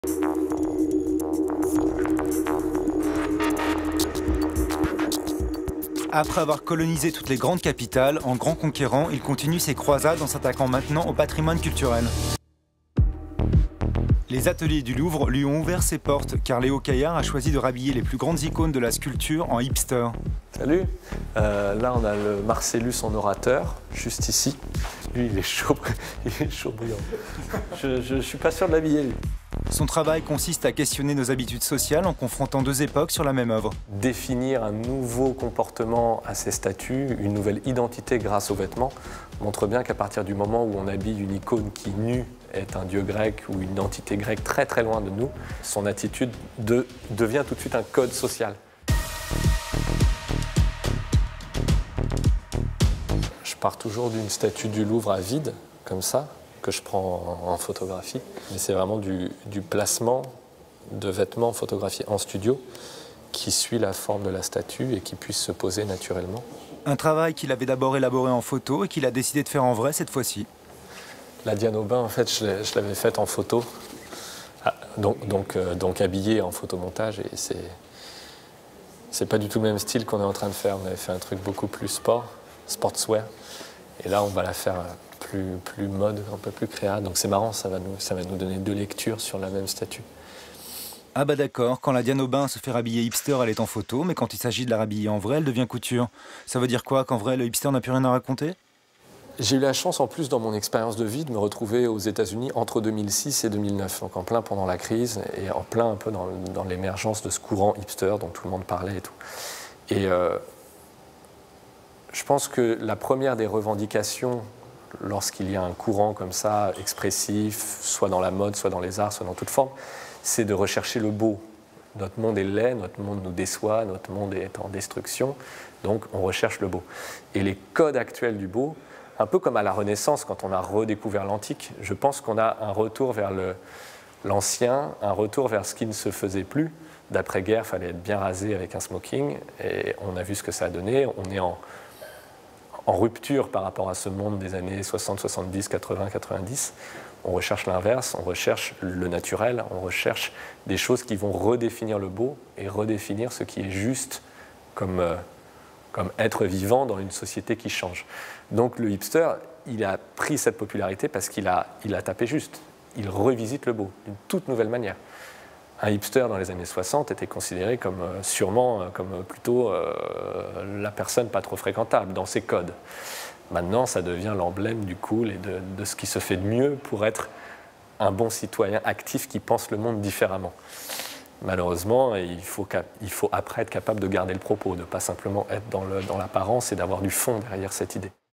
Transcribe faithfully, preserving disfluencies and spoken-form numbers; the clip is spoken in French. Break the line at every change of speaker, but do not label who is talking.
Après avoir colonisé toutes les grandes capitales, en grand conquérant, il continue ses croisades en s'attaquant maintenant au patrimoine culturel. Les ateliers du Louvre lui ont ouvert ses portes car Léo Caillard a choisi de rhabiller les plus grandes icônes de la sculpture en hipster.
Salut, euh, là on a le Marcellus en orateur, juste ici. Lui il est chaud, il est chaud brillant. Je ne suis pas sûr de l'habiller lui.
Son travail consiste à questionner nos habitudes sociales en confrontant deux époques sur la même œuvre.
Définir un nouveau comportement à ces statues, une nouvelle identité grâce aux vêtements, montre bien qu'à partir du moment où on habille une icône qui nue est un dieu grec ou une entité grecque très très loin de nous, son attitude de, devient tout de suite un code social. Je pars toujours d'une statue du Louvre à vide, comme ça, que je prends en, en photographie. Mais c'est vraiment du, du placement de vêtements photographiés en studio qui suit la forme de la statue et qui puisse se poser naturellement.
Un travail qu'il avait d'abord élaboré en photo et qu'il a décidé de faire en vrai cette fois-ci.
La Diane Aubin, en fait, je l'avais faite en photo, ah, donc, donc, euh, donc habillée en photomontage, et c'est c'est pas du tout le même style qu'on est en train de faire. On avait fait un truc beaucoup plus sport, sportswear, et là on va la faire plus, plus mode, un peu plus créa. Donc c'est marrant, ça va, nous, ça va nous donner deux lectures sur la même statue.
Ah bah d'accord, quand la Diane Aubin se fait rhabiller hipster, elle est en photo, mais quand il s'agit de la rhabiller en vrai, elle devient couture. Ça veut dire quoi, qu'en vrai, le hipster n'a plus rien à raconter ?
J'ai eu la chance, en plus, dans mon expérience de vie, de me retrouver aux États-Unis entre deux mille six et deux mille neuf, donc en plein pendant la crise et en plein un peu dans, dans l'émergence de ce courant hipster dont tout le monde parlait et tout. Et euh, je pense que la première des revendications, lorsqu'il y a un courant comme ça, expressif, soit dans la mode, soit dans les arts, soit dans toute forme, c'est de rechercher le beau. Notre monde est laid, notre monde nous déçoit, notre monde est en destruction, donc on recherche le beau. Et les codes actuels du beau, un peu comme à la Renaissance, quand on a redécouvert l'antique, je pense qu'on a un retour vers l'ancien, un retour vers ce qui ne se faisait plus. D'après-guerre, il fallait être bien rasé avec un smoking, et on a vu ce que ça a donné. On est en, en rupture par rapport à ce monde des années soixante, soixante-dix, quatre-vingts, quatre-vingt-dix. On recherche l'inverse, on recherche le naturel, on recherche des choses qui vont redéfinir le beau et redéfinir ce qui est juste comme... Euh, comme être vivant dans une société qui change. Donc le hipster, il a pris cette popularité parce qu'il a, il a tapé juste. Il revisite le beau d'une toute nouvelle manière. Un hipster dans les années soixante était considéré comme euh, sûrement comme plutôt euh, la personne pas trop fréquentable dans ses codes. Maintenant, ça devient l'emblème du cool et de, de ce qui se fait de mieux pour être un bon citoyen actif qui pense le monde différemment. Malheureusement, il faut, il faut après être capable de garder le propos, de ne pas simplement être dans l'apparence et d'avoir du fond derrière cette idée.